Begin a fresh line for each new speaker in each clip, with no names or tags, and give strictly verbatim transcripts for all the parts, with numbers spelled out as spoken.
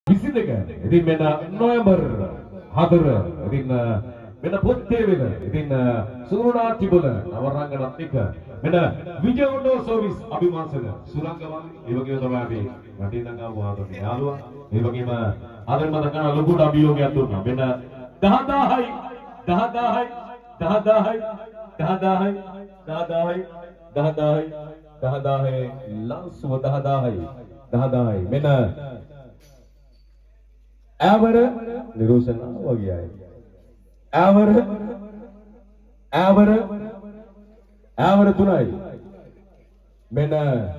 විසිදක ඉතින් මෙන්න නොවැම්බර් හතර ඉතින් මෙන්න පොත්තේ වෙන ඉතින් සුරුණාටි බල නවරංගනත් එක්ක මෙන්න විජයවඩෝ සර්විස් අභිමාසක සුරංගවන් ඒ වගේම තමයි අපි රටින් නගාව වාදන යාළුවා ඒ වගේම ආදර මත කරන ලොකුට අභියෝගයක් දුන්නා මෙන්න දහදාහයි දහදාහයි දහදාහයි දහදාහයි දහදාහයි දහදාහයි දහදාහයි ලංසුව දහදාහයි දහදාහයි මෙන්න Ever නිරෝෂණ වගේ අය. Ever ever ever තුනයි. මෙන්න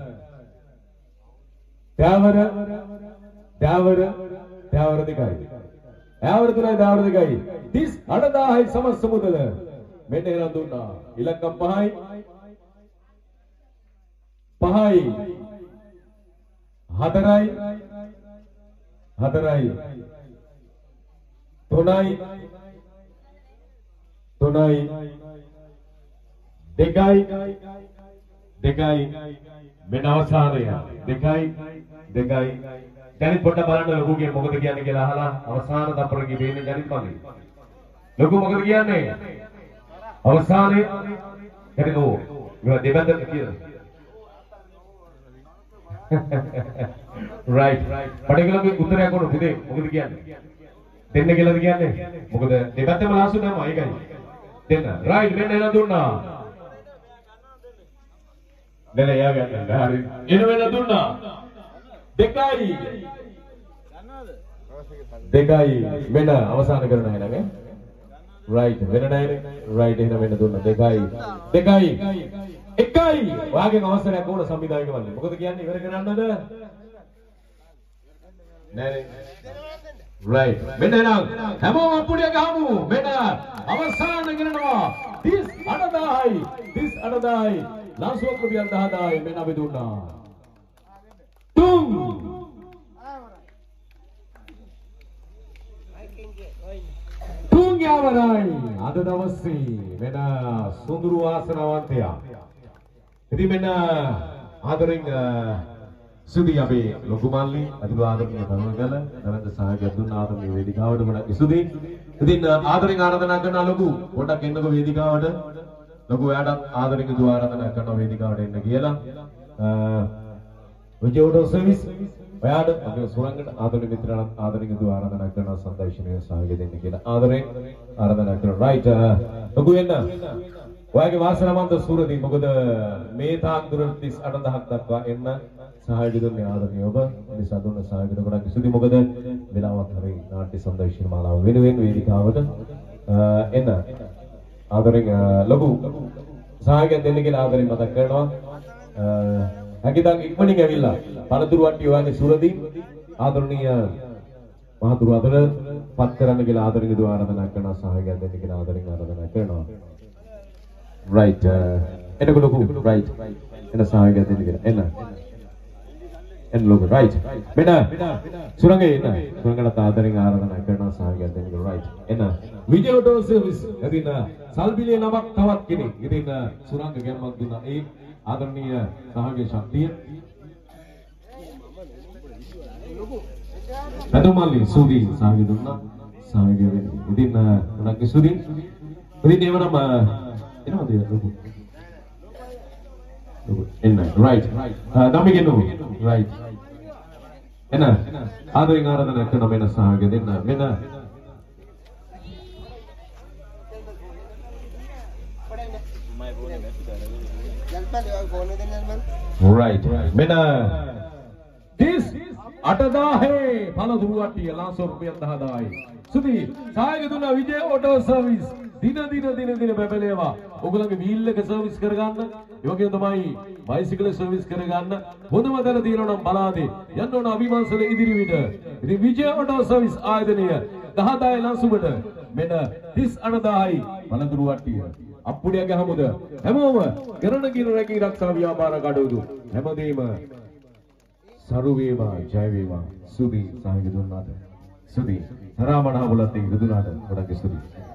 දවර දවර දවර දෙකයි. එවර තුනයි දවර දෙකයි. තිස් අටදාහයි සමස්ත මුදල. මෙන්න එන දුන්නා. ඉලක්කම් පහයි. පහයි. හතරයි. හතරයි. තුනයි තුනයි දෙකයි දෙකයි මෙන්න අවසානය දෙකයි දෙකයි දැන් පොඩ්ඩක් බලන්න ලොකුගේ මොකද කියන්නේ කියලා අහලා අවසාන තප්පරකේ දෙන්නේ දැන් මගේ ලොකු මොකද කියන්නේ අවසානයේ එතනෝ මේ දෙබැද්දට කියලා right පඩේකලගේ උත්තරයක් කොහොමද පුතේ මොකද කියන්නේ දෙන්න කියලාද කියන්නේ මොකද දෙපැත්තම ලාසු නම ඒකයි දෙන්න රයිට් මෙන්න එන දුන්නා දෙන්න යා ගන්න හරි එන වෙන දුන්නා දෙකයි දෙකයි මෙන්න අවසන් කරන අය නේද රයිට් වෙන නෑනේ රයිට් එහෙනම් මෙන්න දුන්නා දෙකයි දෙකයි එකයි ඔයාගෙන් අවසරයක් ඕන සංවිධායක වන්නේ මොකද කියන්නේ ඉවර කරන්නද නෑනේ right මෙන්න එනම් හැමෝම අපුඩිය ගහමු මෙන්න අවසාන කරනවා තිස් අටදාහයි තිස් අටදාහයි ලාසුවක් රුපියල් දහදාහයි මෙන්න අපි දුන්නා තුන් තුන් යවරයි අද දවසේ මෙන්න සුඳුරු වාසනාවන්තයා ඉතින් මෙන්න ආදරෙන් සුදී අපේ ලොකු මල්ලි අදිවා ආදරණීය තරුණගල නරන්ද සහායකයක් දුන්න ආදරණීය වේදිකාවට ගොඩක් ස්තුතියි. ඉතින් ආදරෙන් ආරාධනා කරන ලොකු පොඩක් එන්නකෝ වේදිකාවට. ලොකු ඔයාටත් ආදරෙන් දුව ආරාධනා කරන වේදිකාවට එන්න කියලා. විජයෝඩෝ සර්විස් ඔයාට අපේ සුරංගට ආදරණීය මිත්‍රාණන් ආදරෙන් දුව ආරාධනා කරන සංදේශනීය සහායක දෙන්න කියලා. ආදරෙන් ආරාධනා කරන රයිට් ලොකු එන්න. ඔයාගේ වාසනාවන්ත සූරදී මොකද මේ තාක් දුරට තිස් අටදහක් දක්වා එන්න සහායක දුන්නේ ආදරණීය ඔබ නිසා දුන්න සහායකට ගොඩක් ස්තුතියි මොකද වෙලාවක් හරි නාට්‍ය සංදේශන මාලාව වෙනුවෙන් වේදිකාවට එන්න ආදරෙන් ලොකු සහායකයන් දෙන්න කියලා ආදරෙන් මතක් කරනවා හැකියනම් ඉක්මනින් ඇවිල්ලා පළතුරු වට්ටිය ඔයාගේ සූරදී ආදරණීය මහතුරු අතර පත් කරන්න කියලා ආදරෙන් දුව ආරාධනා කරනවා සහායකයන් දෙන්න කියලා ආදරෙන් ආරාධනා කරනවා right එනකො ලොකු right එන සහායකයන් දෙන්න කියලා එන්න and look right bena surange enna surangata ආදරෙන් ආරාධනා කරනවා සහායකයන් දෙන්න right enna විජයෝඩෝ සර්විස් ඉතින් සල්බිලේ නමක් තවත් කෙනෙක් ඉතින් සුරංග ගැම්මක් දුන්නා ඒ ආදරණීය සහායක ශක්තිය නදුමල්ලි සුදි සහායක දුන්නා සහායක වෙන්නේ ඉතින් උණක්ගේ සුදි ඉතින් එවනම එනවද ලොකු එන්න right දමිගෙනු right එන්න ආදරෙන් ආරාධනා කරන මෙන්න සහායක දෙන්න මෙන්න right මෙන්න this අටදාහේ පළතුරු වට්ටිය ලාසෝ රුපියල් දහදාහයි සුදී සහායක දුන්න විජය ඔටෝ සර්විස් දින දින දින දින බබලේවා ඔයගොල්ලන්ගේ වීල් එක සර්විස් කරගන්න ඒ වගේම තමයි බයිසිකල් සර්විස් කරගන්න හොඳම දර දිනනවා නම් බලාදී යන්න ඕන අභිමානසල ඉදිරිවිට ඉතින් විජය ඔටෝ සර්විස් ආයතනය දහදාහයි ලංසුබට මෙන්න තිස් අටදාහයි පළතුරු වට්ටිය අප්පුඩිය ගහමුද හැමෝම කරන කින රැකී ආරක්ෂා ව්‍යාපාර කඩවුදු හැමදේම සරු වේවා ජය වේවා සුදී සහායක දුන්නාට සුදී තරමණ හබලත් ඉදුනාට ගොඩක් ස්තුතියි